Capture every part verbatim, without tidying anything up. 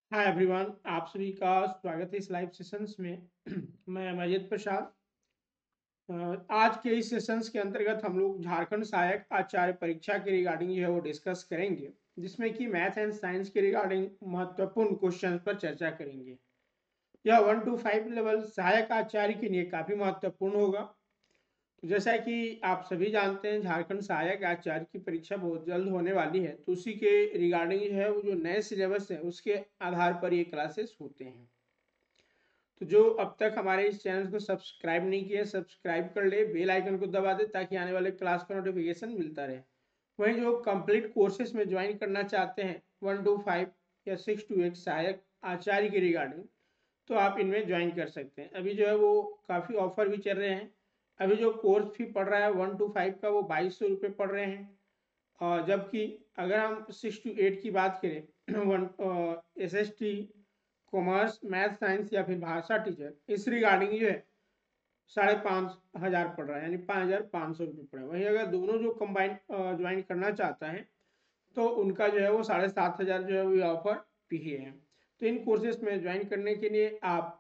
Hi everyone, आप सभी का स्वागत है इस लाइव सेशंस में। मैं मजीद प्रसाद। अ, आज के इस सेशंस के अंतर्गत हम लोग झारखंड सहायक आचार्य परीक्षा के रिगार्डिंग जो है वो डिस्कस करेंगे, जिसमें कि मैथ एंड साइंस के रिगार्डिंग महत्वपूर्ण क्वेश्चंस पर चर्चा करेंगे। यह वन टू फाइव लेवल सहायक आचार्य के लिए काफी महत्वपूर्ण होगा। तो जैसा कि आप सभी जानते हैं, झारखंड सहायक आचार्य की परीक्षा बहुत जल्द होने वाली है, तो उसी के रिगार्डिंग जो है वो जो नए सिलेबस है उसके आधार पर ये क्लासेस होते हैं। तो जो अब तक हमारे इस चैनल को सब्सक्राइब नहीं किया, सब्सक्राइब कर ले, बेल आइकन को दबा दे ताकि आने वाले क्लास का नोटिफिकेशन मिलता रहे। वहीं जो कंप्लीट कोर्सेज में ज्वाइन करना चाहते हैं वन टू फाइव या सिक्स टू एट सहायक आचार्य की रिगार्डिंग, तो आप इनमें ज्वाइन कर सकते हैं। अभी जो है वो काफ़ी ऑफर भी चल रहे हैं। अभी जो कोर्स फी पड़ रहा है वन टू फाइव का वो बाईस सौ रुपये पड़ रहे हैं, और जबकि अगर हम सिक्स टू एट की बात करें one S S T, commerce, math, science या फिर भाषा टीचर, इस रिगार्डिंग जो है साढ़े पाँच हज़ार पड़ रहा है, यानी पाँच हज़ार पाँच सौ रुपये पड़े। वहीं अगर दोनों जो कंबाइन ज्वाइन करना चाहता है तो उनका जो है वो साढ़े सात हज़ार जो है वो ऑफर भी है। तो इन कोर्सेज में ज्वाइन करने के लिए आप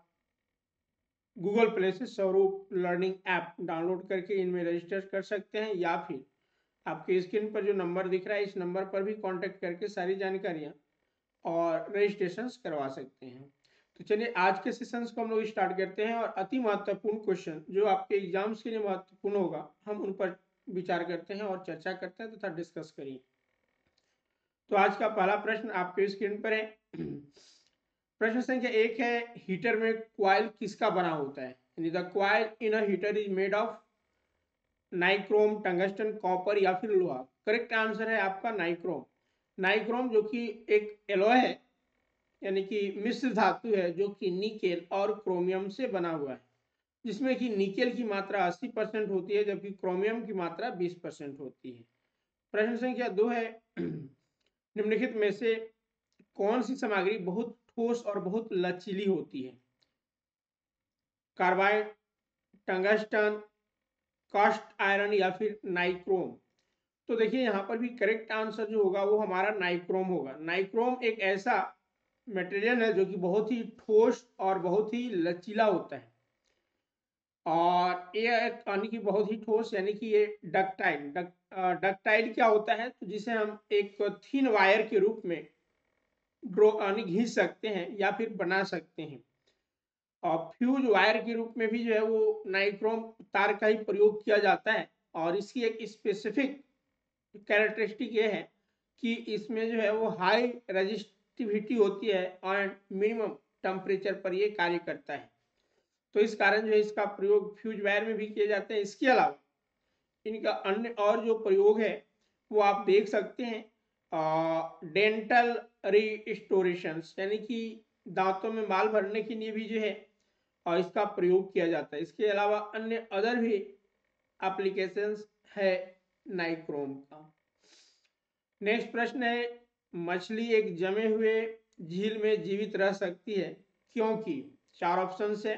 गूगल प्ले से स्वरूप लर्निंग ऐप डाउनलोड करके इनमें रजिस्टर कर सकते हैं, या फिर आपके स्क्रीन पर जो नंबर दिख रहा है इस नंबर पर भी कांटेक्ट करके सारी जानकारियां और रजिस्ट्रेशन करवा सकते हैं। तो चलिए आज के सेशंस को हम लोग स्टार्ट करते हैं, और अति महत्वपूर्ण क्वेश्चन जो आपके एग्जाम्स के लिए महत्वपूर्ण होगा हम उन पर विचार करते हैं और चर्चा करते हैं तथा डिस्कस करिए। तो आज का पहला प्रश्न आपके स्क्रीन पर है। प्रश्न संख्या एक है, हीटर में क्वाइल किसका बना होता है? यानी the coil in a heater is made of nichrome, tungsten, copper या फिर लोहा। करेक्ट आंसर है आपका नाइक्रोम। नाइक्रोम जो कि एक एलॉय है, यानी कि मिश्र धातु है जो कि निकेल और क्रोमियम से बना हुआ है, जिसमें कि निकेल की मात्रा अस्सी परसेंट होती है जबकि क्रोमियम की मात्रा बीस परसेंट होती है। प्रश्न संख्या दो है, निम्नलिखित में से कौन सी सामग्री बहुत ठोस और बहुत लचीली होती है? कार्बाइड, टंगस्टन, कास्ट आयरन या फिर नाइक्रोम। तो देखिए यहाँ पर भी करेक्ट आंसर जो होगा वो हमारा नाइक्रोम होगा। नाइक्रोम एक ऐसा मटेरियल है जो कि बहुत ही ठोस और बहुत ही लचीला होता है, और ये यानी कि बहुत ही ठोस, यानी कि ये डक्टाइल डक, डक्टाइल क्या होता है, तो जिसे हम एक थीन वायर के रूप में ड्रो यानी घींच सकते हैं या फिर बना सकते हैं। और फ्यूज वायर के रूप में भी जो है वो नाइक्रोम तार का ही प्रयोग किया जाता है, और इसकी एक स्पेसिफिक कैरेक्टरिस्टिक ये है कि इसमें जो है वो हाई रेजिस्टिविटी होती है और मिनिमम टेम्परेचर पर ये कार्य करता है। तो इस कारण जो है इसका प्रयोग फ्यूज वायर में भी किए जाते हैं। इसके अलावा इनका अन्य और जो प्रयोग है वो आप देख सकते हैं, डेंटल रिस्टोरेशन, यानी कि दांतों में माल भरने के लिए भी जो है और इसका प्रयोग किया जाता है। इसके अलावा अन्य अदर भी एप्लीकेशंस है नाइक्रोम का। नेक्स्ट प्रश्न है, मछली एक जमे हुए झील में जीवित रह सकती है क्योंकि? चार ऑप्शन है।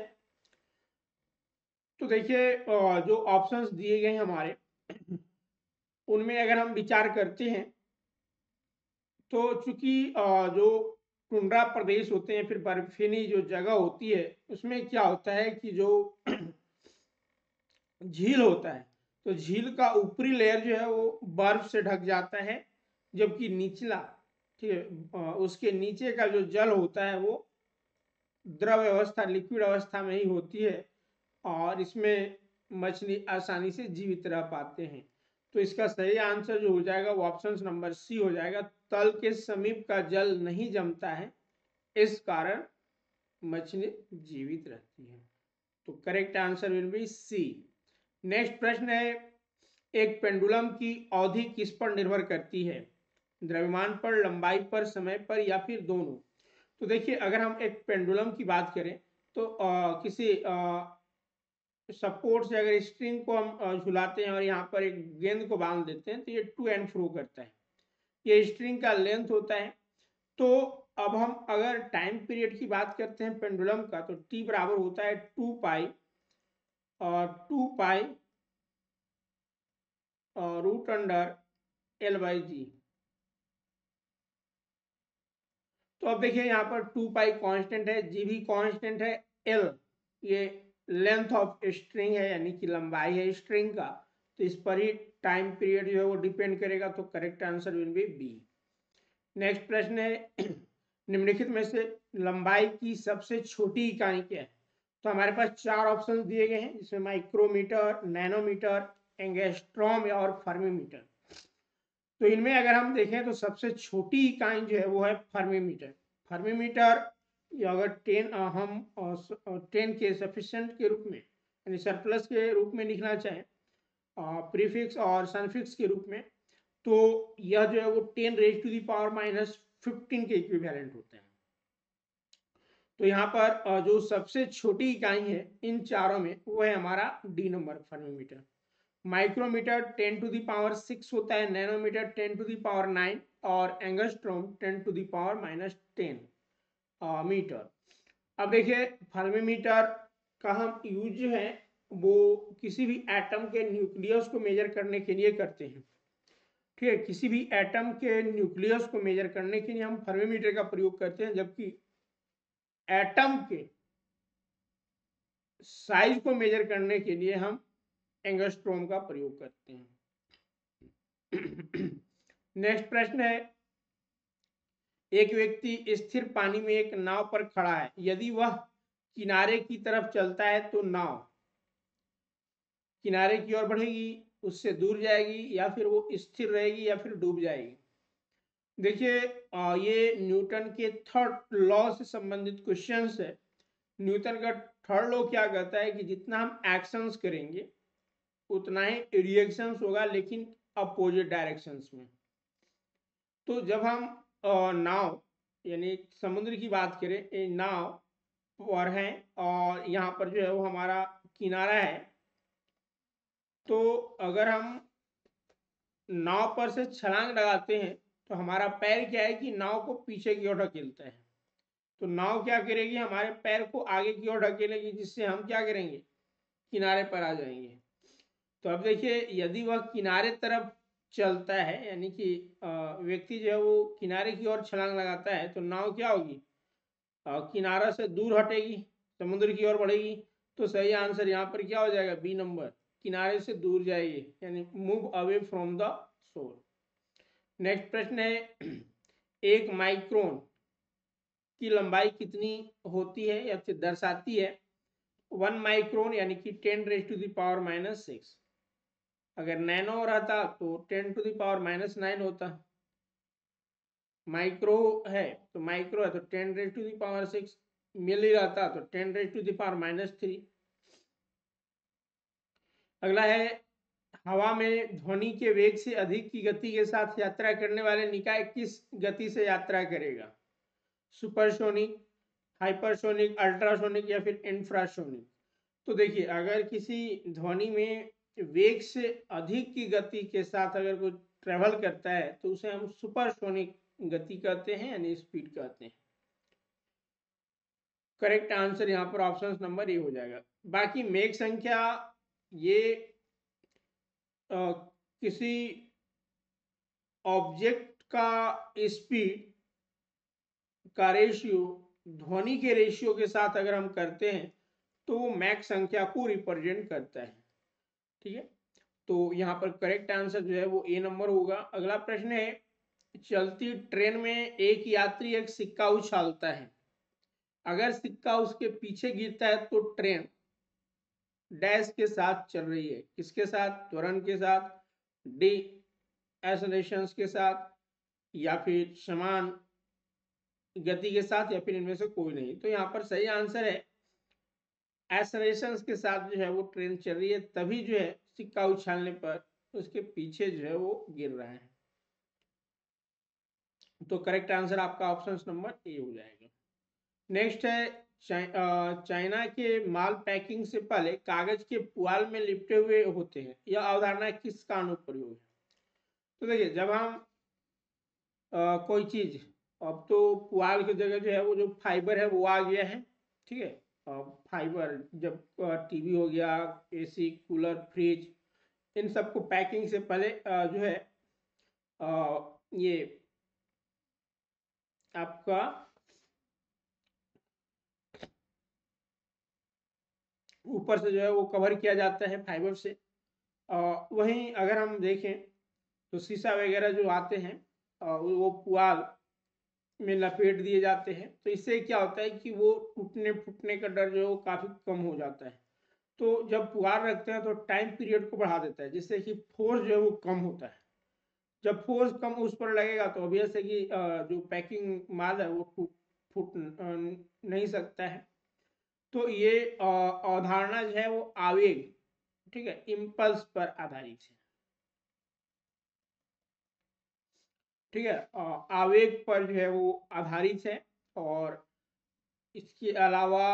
तो देखिए जो ऑप्शंस दिए गए हमारे उनमें अगर हम विचार करते हैं तो चूंकि जो टुंड्रा प्रदेश होते हैं, फिर बर्फीली जो जगह होती है, उसमें क्या होता है कि जो झील होता है तो झील का ऊपरी लेयर जो है वो बर्फ से ढक जाता है, जबकि निचला, ठीक है, उसके नीचे का जो जल होता है वो द्रव अवस्था, लिक्विड अवस्था में ही होती है, और इसमें मछली आसानी से जीवित रह पाते हैं। तो इसका सही आंसर जो हो जाएगा वो ऑप्शन नंबर सी हो जाएगा। तल के समीप का जल नहीं जमता है, इस कारण मछली जीवित रहती है। तो correct answer will be C. Next प्रश्न है, एक पेंडुलम की अवधि किस पर निर्भर करती है? द्रव्यमान पर, लंबाई पर, समय पर या फिर दोनों? तो देखिए अगर हम एक पेंडुलम की बात करें तो आ, किसी सपोर्ट से अगर स्ट्रिंग को हम झुलाते हैं और यहाँ पर एक गेंद को बांध देते हैं तो ये टू एंड फ्रो करता है, ये स्ट्रिंग का लेंथ होता है। तो अब हम अगर टाइम पीरियड की बात करते हैं पेंडुलम का, तो टी बराबर होता है टू पाई और two pi root under L by G. तो तो अब देखिए यहाँ पर टू पाई कांस्टेंट है, जी भी कांस्टेंट है, एल ये लेंथ ऑफ स्ट्रिंग है यानी कि लंबाई है स्ट्रिंग का, तो इस पर ही टाइम पीरियड जो है वो डिपेंड करेगा, तो correct answer will be B. Next प्रश्न है निम्नलिखित में से लंबाई की सबसे छोटी इकाई क्या है? तो हमारे पास चार ऑप्शंस दिए गए हैं जिसमें माइक्रोमीटर, नैनोमीटर, एंगस्ट्रॉम और फर्मीमीटर। तो इनमें अगर हम देखें तो सबसे छोटी इकाई जो है वो है फर्मीमीटर। फर्मीमीटर अगर टेन हम टेन के सफिशिएंट के रूप में यानी सरप्लस के रूप में लिखना चाहें, प्रीफिक्स और सनफिक्स के रूप में, तो यह जो है वो ten raise to the power minus fifteen के इक्विवेलेंट होते हैं। तो यहाँ पर जो सबसे छोटी इकाई है इन चारों में वो है हमारा D number fermimetre. Micrometre ten to the power six होता है, nanometre ten to the power nine और angstrom ten to the power minus ten metre. अब देखिए फर्मीमीटर का हम यूज जो है वो किसी भी एटम के न्यूक्लियस को मेजर करने के लिए करते हैं। ठीक है, किसी भी एटम के न्यूक्लियस को मेजर करने के लिए हम फर्मीमीटर का प्रयोग करते हैं, जबकि एटम के साइज को मेजर करने के लिए हम एंगस्ट्रॉम का प्रयोग करते हैं। नेक्स्ट प्रश्न है एक व्यक्ति स्थिर पानी में एक नाव पर खड़ा है, यदि वह किनारे की तरफ चलता है तो नाव किनारे की ओर बढ़ेगी, उससे दूर जाएगी, या फिर वो स्थिर रहेगी या फिर डूब जाएगी। देखिए ये न्यूटन के थर्ड लॉ से संबंधित क्वेश्चंस है। न्यूटन का थर्ड लॉ क्या कहता है कि जितना हम एक्शंस करेंगे उतना ही रिएक्शंस होगा, लेकिन अपोजिट डायरेक्शंस में। तो जब हम नाव यानी समुद्र की बात करें, नाव पर है और यहाँ पर जो है वो हमारा किनारा है, तो अगर हम नाव पर से छलांग लगाते हैं तो हमारा पैर क्या है कि नाव को पीछे की ओर ढकेलता है, तो नाव क्या करेगी हमारे पैर को आगे की ओर ढकेलेगी, जिससे हम क्या करेंगे किनारे पर आ जाएंगे। तो अब देखिए यदि वह किनारे तरफ चलता है यानी कि व्यक्ति जो है वो किनारे की ओर छलांग लगाता है, तो नाव क्या होगी किनारा से दूर हटेगी, समुद्र की ओर बढ़ेगी। तो सही आंसर यहाँ पर क्या हो जाएगा बी नंबर, किनारे से दूर जाएगी यानी move away from the shore. Next प्रश्न है एक माइक्रोन की लंबाई कितनी होती है या फिर दर्शाती है? वन माइक्रोन यानी कि ten raise to the power minus six. अगर नैनो रहता तो ten to the power minus nine होता। माइक्रो है तो माइक्रो है तो ten raise to the power six, milli रहता तो ten raise to the power minus three. अगला है हवा में ध्वनि के वेग से अधिक की गति के साथ यात्रा करने वाले निकाय किस गति से यात्रा करेगा? सुपरसोनिक, हाइपरसोनिक, अल्ट्रासोनिक या फिर इंफ्रासोनिक। तो देखिए अगर किसी ध्वनि में वेग से अधिक की गति के साथ अगर कोई ट्रेवल करता है तो उसे हम सुपरसोनिक गति कहते हैं यानी स्पीड कहते हैं। करेक्ट आंसर यहाँ पर ऑप्शन नंबर ए हो जाएगा। बाकी मेघ संख्या ये आ, किसी ऑब्जेक्ट का स्पीड का रेशियो ध्वनि के रेशियो के साथ अगर हम करते हैं तो वो मैक संख्या को रिप्रेजेंट करता है। ठीक है, तो यहाँ पर करेक्ट आंसर जो है वो ए नंबर होगा। अगला प्रश्न है चलती ट्रेन में एक यात्री एक सिक्का उछालता है, अगर सिक्का उसके पीछे गिरता है तो ट्रेन डैश के साथ चल रही है, किसके साथ? त्वरण के साथ, डी एक्सेलरेशन के साथ, या फिर समान गति के साथ, या फिर इनमें से कोई नहीं। तो यहाँ पर सही आंसर है एक्सेलरेशन के साथ जो है वो ट्रेन चल रही है, तभी जो है सिक्का उछालने पर उसके पीछे जो है वो गिर रहा है। तो करेक्ट आंसर आपका ऑप्शन नंबर ए हो जाएगा। नेक्स्ट है चाइना के माल पैकिंग से पहले कागज के पुआल में लिपटे हुए होते हैं, यह अवधारणा किसका अनुप्रयोग है? तो देखिए जब हम आ, कोई चीज, अब तो पुआल की जगह जो है वो जो फाइबर है वो आ गया है। ठीक है, फाइबर जब टीवी हो गया, एसी, कूलर, फ्रिज, इन सबको पैकिंग से पहले जो है ये आपका ऊपर से जो है वो कवर किया जाता है फाइबर से। वहीं अगर हम देखें तो शीशा वगैरह जो आते हैं वो पुआल में लपेट दिए जाते हैं, तो इससे क्या होता है कि वो टूटने फूटने का डर जो है वो काफ़ी कम हो जाता है। तो जब पुआल रखते हैं तो टाइम पीरियड को बढ़ा देता है, जिससे कि फोर्स जो है वो कम होता है। जब फोर्स कम उस पर लगेगा तो ऑब्वियस है कि जो पैकिंग माल है वो टूट फूट नहीं सकता है। तो ये अवधारणा जो है वो आवेग, ठीक है, इम्पल्स पर आधारित है। ठीक है, आवेग पर जो है वो आधारित है। और इसके अलावा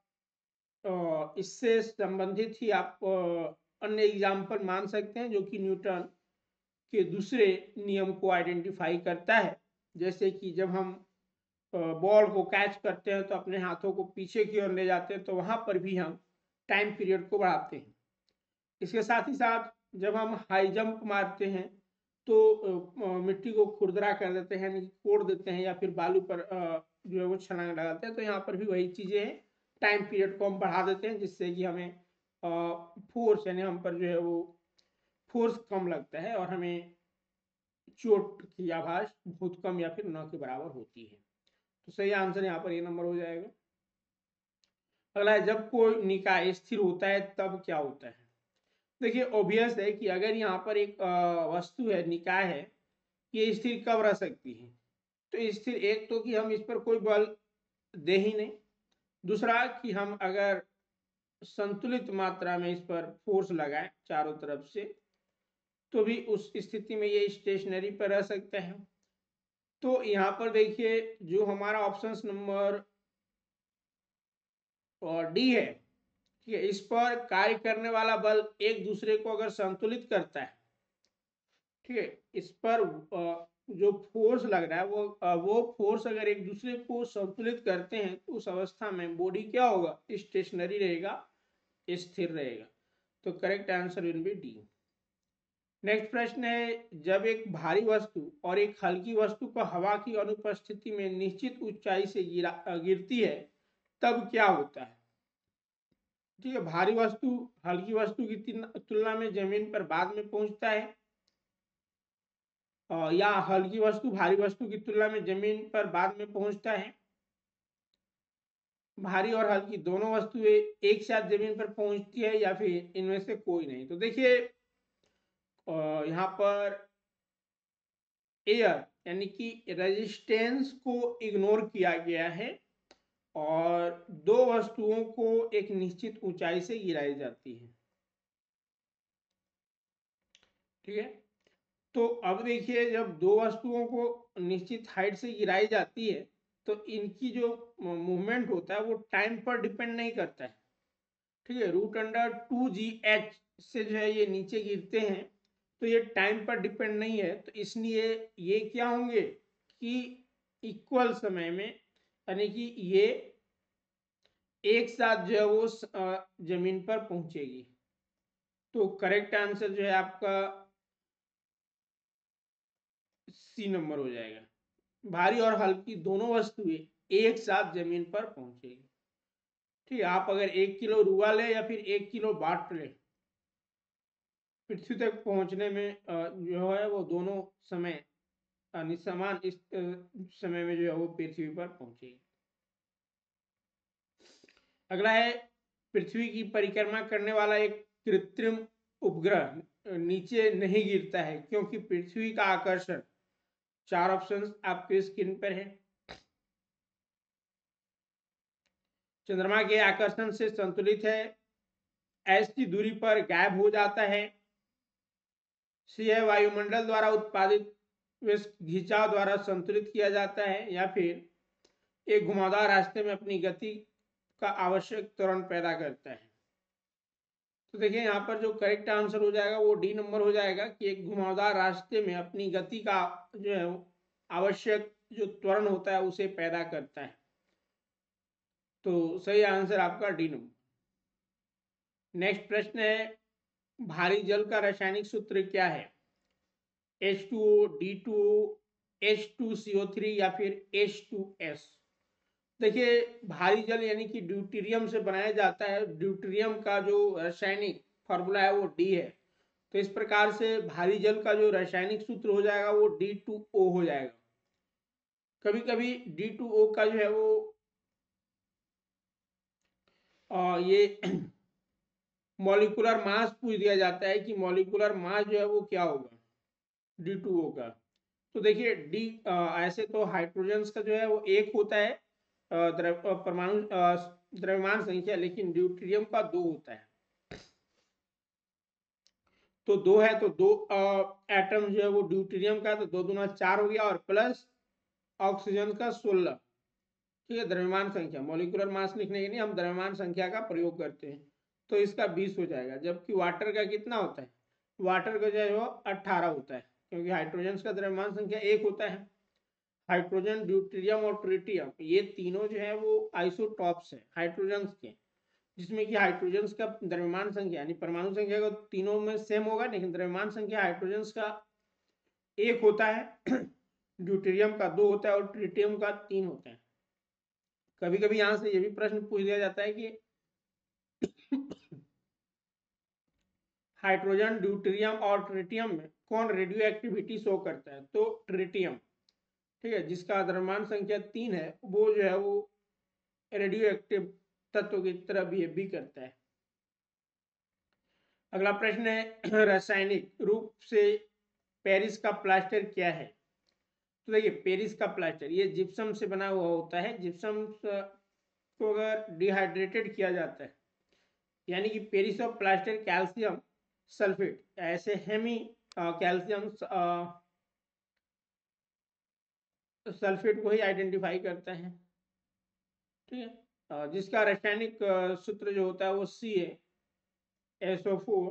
इससे संबंधित ही आप अन्य एग्जाम्पल मान सकते हैं जो कि न्यूटन के दूसरे नियम को आइडेंटिफाई करता है। जैसे कि जब हम बॉल को कैच करते हैं तो अपने हाथों को पीछे की ओर ले जाते हैं, तो वहां पर भी हम टाइम पीरियड को बढ़ाते हैं। इसके साथ ही साथ जब हम हाई जंप मारते हैं तो मिट्टी को खुरदरा कर देते हैं, यानी कोड़ देते हैं, या फिर बालू पर जो है वो छलांग लगाते हैं, तो यहाँ पर भी वही चीजें हैं, टाइम पीरियड को हम बढ़ा देते हैं, जिससे कि हमें फोर्स यानी हम पर जो है वो फोर्स कम लगता है और हमें चोट की आभास बहुत कम या फिर न के बराबर होती है। तो सही आंसर यहाँ पर ये नंबर हो जाएगा। अगला है, जब कोई निकाय स्थिर होता है तब क्या होता है। देखिए ऑब्वियस है कि अगर यहाँ पर एक वस्तु है, निकाय है, ये स्थिर कब रह सकती है। तो स्थिर, एक तो कि हम इस पर कोई बल दे ही नहीं, दूसरा कि हम अगर संतुलित मात्रा में इस पर फोर्स लगाएं चारों तरफ से, तो भी उस स्थिति में ये स्टेशनरी पर रह सकता है। तो यहाँ पर देखिए जो हमारा ऑप्शन नंबर डी है, ठीक है, इस पर कार्य करने वाला बल एक दूसरे को अगर संतुलित करता है, ठीक है, इस पर जो फोर्स लग रहा है वो वो फोर्स अगर एक दूसरे को संतुलित करते हैं तो उस अवस्था में बॉडी क्या होगा, स्टेशनरी रहेगा, स्थिर रहेगा। तो correct answer will be D. Next प्रश्न है, जब एक भारी वस्तु और एक हल्की वस्तु को हवा की अनुपस्थिति में निश्चित ऊंचाई से गिरा गिरती है तब क्या होता है। ठीक है, भारी वस्तु हल्की वस्तु की तुलना में जमीन पर बाद में पहुंचता है, या हल्की वस्तु भारी वस्तु की तुलना में जमीन पर बाद में पहुंचता है। भारी और हल्की दोनों वस्तुएं एक साथ जमीन पर पहुंचती है या फिर इनमें से कोई नहीं। तो देखिए यहाँ पर एयर यानी कि रेजिस्टेंस को इग्नोर किया गया है और दो वस्तुओं को एक निश्चित ऊंचाई से गिराई जाती है। ठीक है, तो अब देखिए जब दो वस्तुओं को निश्चित हाइट से गिराई जाती है तो इनकी जो मूवमेंट होता है वो टाइम पर डिपेंड नहीं करता है। ठीक है, root under two G H से जो है ये नीचे गिरते हैं तो ये टाइम पर डिपेंड नहीं है, तो इसलिए ये क्या होंगे कि इक्वल समय में, यानी कि ये एक साथ जो है वो जमीन पर पहुंचेगी। तो करेक्ट आंसर जो है आपका सी नंबर हो जाएगा, भारी और हल्की दोनों वस्तुएं एक साथ जमीन पर पहुंचेगी। ठीक है, आप अगर एक किलो रुआ ले या फिर एक किलो बाट ले, पृथ्वी तक पहुंचने में जो है वो दोनों समय समान इस समय में जो है वो पृथ्वी पर पहुंचेगी। अगला है, पृथ्वी की परिक्रमा करने वाला एक कृत्रिम उपग्रह नीचे नहीं गिरता है क्योंकि पृथ्वी का आकर्षण, चार ऑप्शंस आपके स्क्रीन पर है। चंद्रमा के आकर्षण से संतुलित है, एच की दूरी पर गायब हो जाता है, सी है वायुमंडल द्वारा उत्पादित खिंचाव द्वारा संतुलित किया जाता है, या फिर एक घुमावदार रास्ते में अपनी गति का आवश्यक त्वरण पैदा करता है। तो देखिए यहाँ पर जो करेक्ट आंसर हो जाएगा वो डी नंबर हो जाएगा कि एक घुमावदार रास्ते में अपनी गति का जो है आवश्यक जो त्वरण होता है उसे पैदा करता है। तो सही आंसर आपका डी नंबर। नेक्स्ट प्रश्न है, भारी जल का रासायनिक सूत्र क्या है, H two O, D two O, H two C O three या फिर एच टू एस। देखिए भारी जल यानी कि ड्यूटेरियम से बनाया जाता है। ड्यूटेरियम का जो रासायनिक फॉर्मूला है वो डी है। तो इस प्रकार से भारी जल का जो रासायनिक सूत्र हो जाएगा वो डी टू ओ हो जाएगा। कभी कभी डी टू ओ का जो है वो आ, ये मॉलिक्यूलर मास पूछ दिया जाता है कि मॉलिक्यूलर मास जो है वो क्या होगा डी टू ओ का। तो देखिए डी ऐसे तो हाइड्रोजन का जो है वो एक होता है परमाणु द्रव्यमान संख्या, लेकिन ड्यूटेरियम का दो होता है। तो दो है तो दो एटम जो है वो ड्यूटेरियम का, तो दो दूना चार हो गया और प्लस ऑक्सीजन का सोलह। ठीक है, द्रव्यमान संख्या, मॉलिक्यूलर मास लिखने के लिए हम द्रव्यमान संख्या का प्रयोग करते हैं, तो इसका बीस हो जाएगा। जबकि वाटर का कितना होता है, वाटर का जो है वो अट्ठारह होता है, क्योंकि हाइड्रोजन का द्रव्यमान संख्या एक होता है। हाइड्रोजन, ड्यूटेरियम और ट्रिटियम ये तीनों जो है वो आइसोटॉप्स है हाइड्रोजन के, जिसमें कि हाइड्रोजन का द्रव्यमान संख्या यानी परमाणु संख्या का तीनों में सेम होगा, लेकिन द्रव्यमान संख्या हाइड्रोजन का एक होता है, ड्यूटेरियम का दो होता है और ट्रिटियम का तीन होता है। कभी कभी यहां से ये भी प्रश्न पूछ दिया जाता है कि हाइड्रोजन, ड्यूटेरियम और ट्रिटियम में कौन रेडियो एक्टिविटी शो करता है, तो ट्रिटियम। ठीक है, जिसका द्रव्यमान संख्या तीन है वो जो है वो रेडियो एक्टिव तत्व की तरह बिहेव भी करता है। अगला प्रश्न है रासायनिक रूप से पेरिस का प्लास्टर क्या है। तो देखिए पेरिस का प्लास्टर ये जिप्सम से बना हुआ होता है। जिप्सम को अगर डिहाइड्रेटेड किया जाता है यानी कि Paris of plaster calcium sulphate, ऐसे हेमी कैल्शियम सल्फेट को ही आइडेंटिफाई करता है। ठीक है, जिसका रासायनिक सूत्र जो होता है वो सी है S O four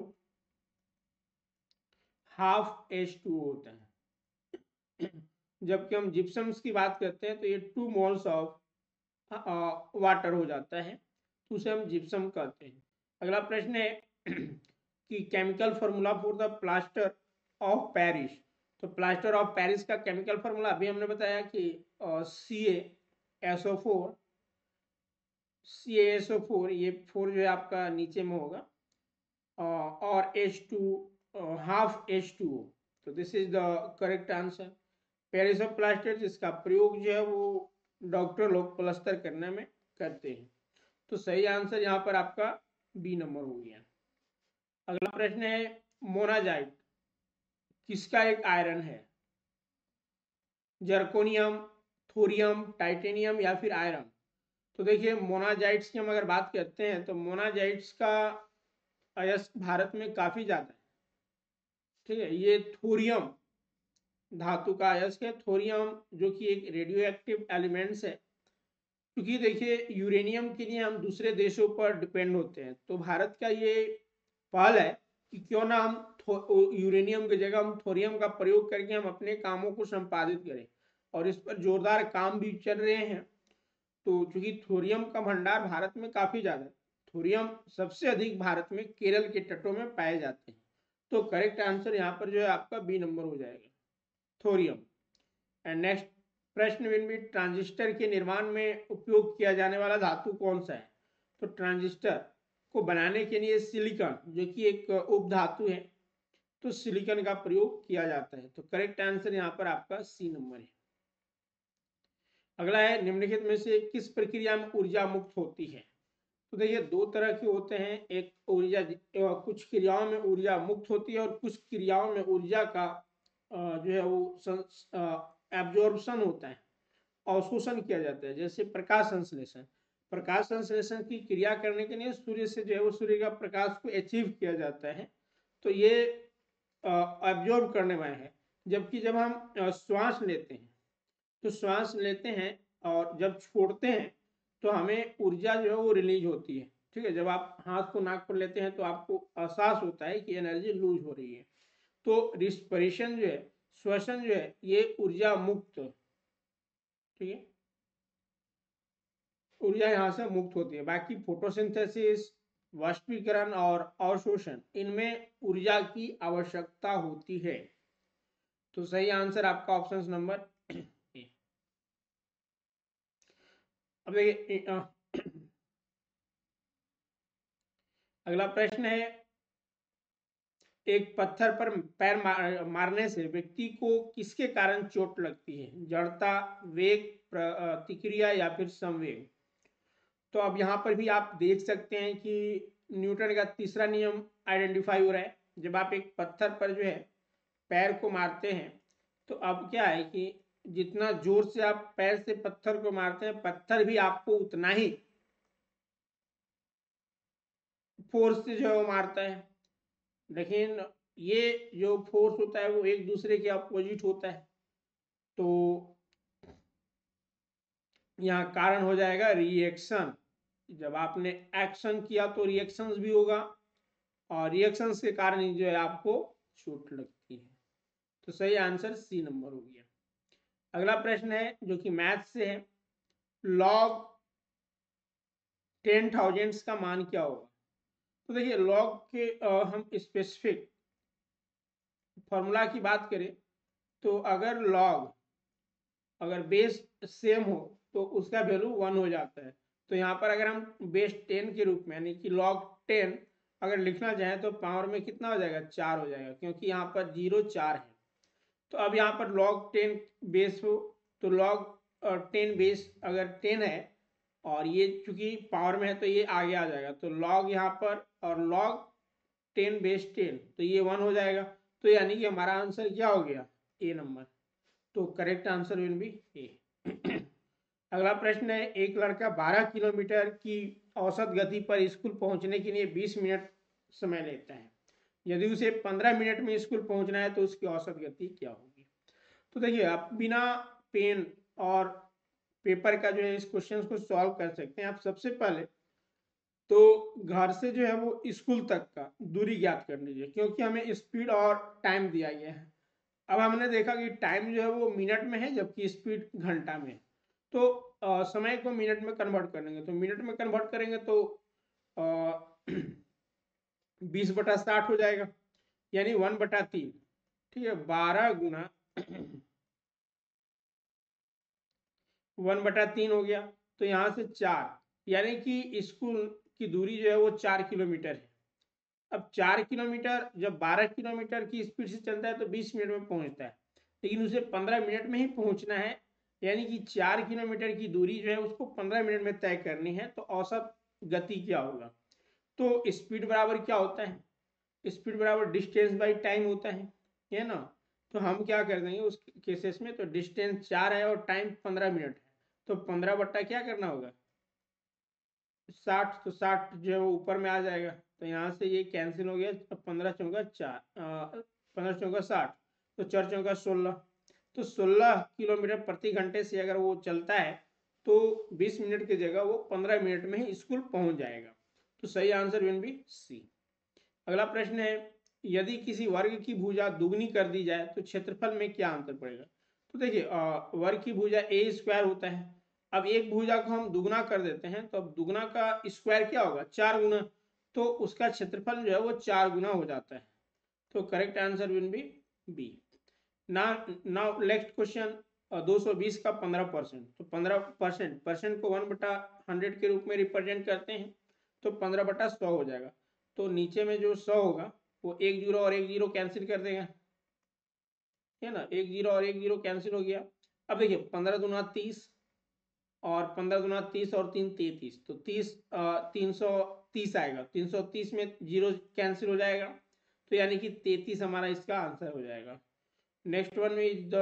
half H two होता है। जबकि हम जिप्सम्स की बात करते हैं तो ये टू मोल्स ऑफ वाटर हो जाता है, तो उसे हम जिप्सम कहते हैं। अगला प्रश्न है कि chemical formula for the plaster of Paris. तो प्लास्टर ऑफ पेरिस का केमिकल फॉर्मूला अभी हमने बताया कि C S O four C S O four, ये फोर जो है आपका नीचे में होगा, और H two half H two O. तो this is the correct answer. Paris of plaster जिसका प्रयोग जो है वो डॉक्टर लोग प्लास्टर करने में करते हैं। तो सही आंसर यहाँ पर आपका बी नंबर हो गया। अगला प्रश्न है मोनाजाइट किसका एक आयरन है, जर्कोनियम, थोरियम, टाइटेनियम या फिर आयरन। तो देखिए मोनाजाइट्स की हम अगर बात करते हैं तो मोनाजाइट्स का अयस्क भारत में काफी ज्यादा है। ठीक है, ये थोरियम धातु का अयस्क है। थोरियम जो कि एक रेडियो एक्टिव एलिमेंट्स है, क्योंकि देखिए यूरेनियम के लिए हम दूसरे देशों पर डिपेंड होते हैं, तो भारत का ये पहल है कि क्यों ना हम यूरेनियम की जगह हम थोरियम का प्रयोग करके हम अपने कामों को संपादित करें, और इस पर जोरदार काम भी चल रहे हैं। तो चूंकि थोरियम का भंडार भारत में काफी ज्यादा है, थोरियम सबसे अधिक भारत में केरल के तटों में पाए जाते हैं, तो करेक्ट आंसर यहाँ पर जो है आपका बी नंबर हो जाएगा, थोरियम। एंड नेक्स्ट प्रश्न विन भी ट्रांजिस्टर के निर्माण में उपयोग किया जाने वाला धातु कौन सा है। तो ट्रांजिस्टर को बनाने के लिए सिलिकॉन जो कि एक उप धातु है, तो सिलिकॉन का प्रयोग किया जाता है। तो करेक्ट आंसर यहाँ पर आपका सी नंबर है। अगला है निम्नलिखित में से किस प्रक्रिया में ऊर्जा मुक्त होती है। तो देखिए दो तरह के होते हैं, एक ऊर्जा कुछ क्रियाओं में ऊर्जा मुक्त होती है और कुछ क्रियाओं में ऊर्जा का जो है वो एब्जॉर्प्शन होता है, अवशोषण किया जाता है। जैसे प्रकाश संश्लेषण, प्रकाश संश्लेषण की क्रिया करने के लिए सूर्य से जो है वो सूर्य का प्रकाश को अचीव किया जाता है, तो ये एब्जॉर्ब करने वाले है। जबकि जब हम श्वास लेते हैं तो श्वास लेते हैं और जब छोड़ते हैं तो हमें ऊर्जा जो है वो रिलीज होती है। ठीक है, जब आप हाथ को नाक पर लेते हैं तो आपको एहसास होता है कि एनर्जी लूज हो रही है। तो रिस्पिरेशन जो है, श्वसन जो है, ये ऊर्जा मुक्त, ठीक है, ऊर्जा यहाँ से मुक्त होती है। बाकी फोटोसिंथेसिस, वाष्पीकरण और अवशोषण, इनमें ऊर्जा की आवश्यकता होती है। तो सही आंसर आपका ऑप्शन नंबर ए। अब देखिए अ, अगला प्रश्न है, एक पत्थर पर पैर मार, मारने से व्यक्ति को किसके कारण चोट लगती है? जड़ता, वेग, प्रतिक्रिया या फिर संवेग? तो अब यहाँ पर भी आप देख सकते हैं कि न्यूटन का तीसरा नियम आइडेंटिफाई हो रहा है। जब आप एक पत्थर पर जो है पैर को मारते हैं तो अब क्या है कि जितना जोर से आप पैर से पत्थर को मारते हैं, पत्थर भी आपको उतना ही फोर्स से जो है वो मारता है। लेकिन ये जो फोर्स होता है वो एक दूसरे के अपोजिट होता है। तो यहाँ कारण हो जाएगा रिएक्शन। जब आपने एक्शन किया तो रिएक्शंस भी होगा, और रिएक्शंस के कारण ही जो है आपको चोट लगती है। तो सही आंसर सी नंबर हो गया। अगला प्रश्न है जो कि मैथ से है, लॉग टेन थाउजेंड्स का मान क्या होगा? तो देखिए लॉग के आ, हम स्पेसिफिक फॉर्मूला की बात करें तो अगर लॉग अगर बेस सेम हो तो उसका वैल्यू वन हो जाता है। तो यहाँ पर अगर हम बेस टेन के रूप में यानी कि लॉग टेन अगर लिखना चाहें तो पावर में कितना हो जाएगा? चार हो जाएगा, क्योंकि यहाँ पर जीरो चार है। तो अब यहाँ पर लॉग टेन बेस हो तो लॉग टेन बेस अगर टेन है और ये चूंकि पावर में है तो ये आगे आ जाएगा। तो लॉग यहाँ पर और लॉग टेन बेस टेन, तो ये वन हो जाएगा। तो यानी कि हमारा आंसर क्या हो गया? A number. तो correct answer will be A. अगला प्रश्न है, एक लड़का बारह किलोमीटर की औसत गति पर स्कूल पहुंचने के लिए बीस मिनट समय लेता है। यदि उसे पंद्रह मिनट में स्कूल पहुंचना है तो उसकी औसत गति क्या होगी? तो देखिए आप बिना पेन और पेपर का जो है इस क्वेश्चन को सॉल्व कर सकते हैं। आप सबसे पहले तो घर से जो है वो स्कूल तक का दूरी ज्ञात कर लीजिए, क्योंकि हमें स्पीड और टाइम दिया गया है। अब हमने देखा कि टाइम जो है वो मिनट में है जबकि स्पीड घंटा में है। तो आ, समय को मिनट में कन्वर्ट करेंगे तो मिनट में कन्वर्ट करेंगे तो बीस बटा साठ हो जाएगा, यानी वन बटा तीन। ठीक है, बारह गुना वन बटा तीन हो गया। तो यहाँ से चार, यानी कि स्कूल की दूरी जो है वो चार किलोमीटर है। अब चार किलोमीटर जब बारह किलोमीटर की स्पीड से चलता है तो बीस मिनट में पहुंचता है, लेकिन उसे पंद्रह मिनट में ही पहुंचना है। यानी कि चार किलोमीटर की दूरी जो है उसको पंद्रह मिनट में तय करनी है। तो औसत गति क्या होगा? तो स्पीड बराबर क्या होता है? स्पीड बराबर डिस्टेंस बाई टाइम होता है है ना। तो हम क्या कर देंगे उस केसेस में, तो डिस्टेंस चार है और टाइम पंद्रह मिनट है, तो पंद्रह बट्टा क्या करना होगा? साठ। तो साठ जो है वो ऊपर में आ जाएगा, तो यहाँ से ये कैंसिल हो गया। पंद्रह चौका चार, पंद्रह चौका साठ, तो चार चौका सोलह। तो सोलह किलोमीटर प्रति घंटे से अगर वो चलता है तो बीस मिनट की जगह वो पंद्रह मिनट में ही स्कूल पहुंच जाएगा। तो सही आंसर विल बी सी। अगला प्रश्न है, यदि किसी वर्ग की भुजा दुगनी कर दी जाए तो क्षेत्रफल में क्या अंतर पड़ेगा? तो देखिए वर्ग की भुजा ए स्क्वायर होता है। अब एक भुजा को हम दुगना कर देते हैं तो अब दुगना का स्क्वायर क्या होगा? चार गुना। तो उसका क्षेत्रफल जो है वो चार गुना हो जाता है। तो correct answer will be B. ना नाउ नेक्स्ट क्वेश्चन, दो सौ बीस का पंद्रह परसेंट। तो पंद्रह परसेंट परसेंट को वन बटा हंड्रेड के रूप में रिप्रेजेंट करते हैं, तो पंद्रह बटा सौ हो जाएगा। तो नीचे में जो सौ होगा वो एक जीरो और एक जीरो कैंसिल कर देगा, है ना। एक जीरो और एक जीरो कैंसिल हो गया। अब देखिए पंद्रह दुना तीस और पंद्रह दुना तीस और तीन तैतीस, तो तीस तीन सौ तीस आएगा। तीन सौ तीस में जीरो कैंसिल हो जाएगा, तो यानी कि तैतीस हमारा इसका आंसर हो जाएगा। नेक्स्ट वन इज द,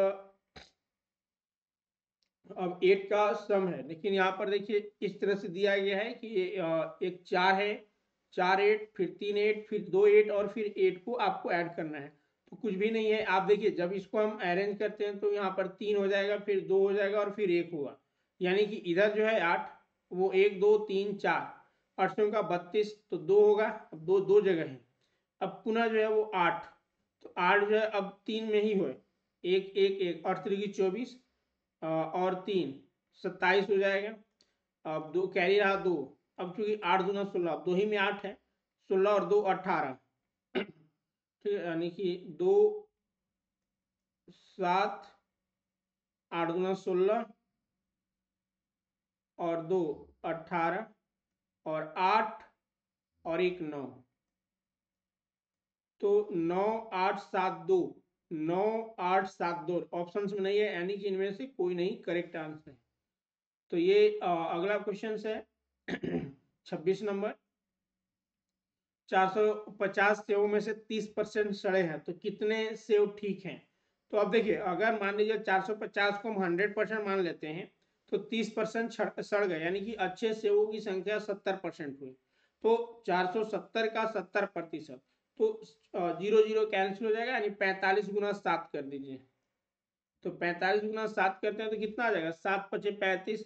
अब एट का सम है, लेकिन यहाँ पर देखिए इस तरह से दिया गया है कि एक चार है, चार एट, फिर तीन एट, फिर दो एट और फिर एट को आपको ऐड करना है। तो कुछ भी नहीं है। आप देखिए जब इसको हम अरेंज करते हैं तो यहाँ पर तीन हो जाएगा, फिर दो हो जाएगा और फिर एक होगा, यानी कि इधर जो है आठ, वो एक दो तीन चार, आठ का बत्तीस, तो दो होगा। अब दो दो जगह है। अब पुनः जो है वो आठ, तो आठ जो है अब तीन में ही हो, एक एक एक, और तीन की चौबीस और तीन सत्ताईस हो जाएगा। अब दो कैरी रहा दो, अब चूंकि आठ दूना सोलह, अब दो ही में आठ है, सोलह और दो अठारह। ठीक है, यानी कि दो सात, आठ दूना सोलह, और दो अट्ठारह और आठ और एक नौ, तो नौ आठ सात दो, नौ आठ सात दो ऑप्शंस में नहीं है, यानी कि इनमें से कोई नहीं करेक्ट आंसर है। तो ये आ, अगला क्वेश्चन है छब्बीस नंबर, चार सौ पचास सेव में से तीस परसेंट सड़े हैं, तो कितने सेव ठीक हैं? तो अब देखिए, अगर मान लीजिए चार सौ पचास को हम हंड्रेड परसेंट मान लेते हैं तो तीस परसेंट सड़ गए, यानी कि अच्छे सेवों की संख्या सत्तर परसेंट हुई। तो चार सौ सत्तर का सत्तर प्रतिशत, तो जीरो जीरो कैंसिल हो जाएगा, यानी पैंतालीस गुना सात कर दीजिए। तो पैंतालीस गुना सात करते हैं तो कितना आ जाएगा, सात पचे पैंतीस,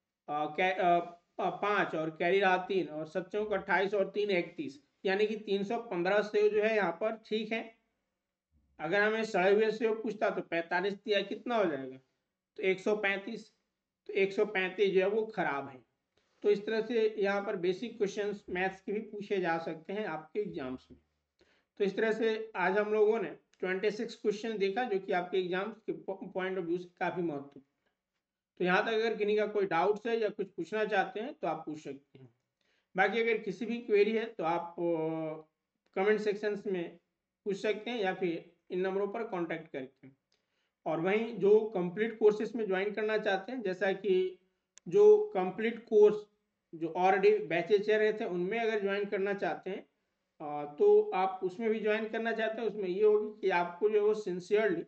पाँच और कैरी रहा तीन, और सच्चों का अट्ठाईस और तीन इकतीस, यानी कि तीन सौ पंद्रह सेव जो है यहाँ पर ठीक है। अगर हमें सड़े हुए सेव पूछता तो पैंतालीस दिया, कितना हो जाएगा, तो एक सौ पैंतीस, तो एक सौ पैंतीस जो है वो खराब है। तो इस तरह से यहाँ पर बेसिक क्वेश्चंस मैथ्स के भी पूछे जा सकते हैं आपके एग्जाम्स में। तो इस तरह से आज हम लोगों ने छब्बीस क्वेश्चन देखा, जो कि आपके एग्जाम्स के पॉइंट ऑफ व्यू से काफी महत्वपूर्ण। तो यहाँ तक अगर किन्हीं का कोई डाउट्स है या कुछ पूछना चाहते हैं तो आप पूछ सकते हैं। बाकी अगर किसी भी क्वेरी है तो आप कमेंट सेक्शंस में पूछ सकते हैं या फिर इन नंबरों पर कांटेक्ट करके। और वहीं जो कंप्लीट कोर्सेज में ज्वाइन करना चाहते हैं, जैसा कि जो कंप्लीट कोर्स जो ऑलरेडी बैचेज चल रहे थे उनमें अगर ज्वाइन करना चाहते हैं तो आप उसमें भी ज्वाइन करना चाहते हैं, उसमें ये होगी कि आपको जो है वो सिंसियरली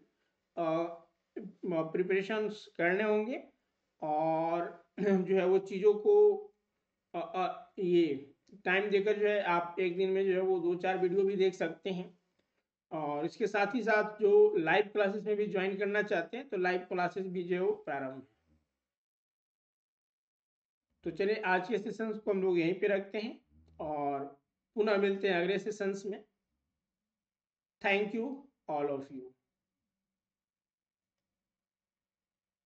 प्रिपरेशंस करने होंगे, और जो है वो चीज़ों को आ, आ, ये टाइम देकर जो है आप एक दिन में जो है वो दो चार वीडियो भी देख सकते हैं। और इसके साथ ही साथ जो लाइव क्लासेस में भी ज्वाइन करना चाहते हैं तो लाइव क्लासेस भी जो है वो प्रारंभ है। तो चलिए आज के सेशंस को हम लोग यहीं पे रखते हैं और पुनः मिलते हैं अगले सेशंस में। Thank you all of you.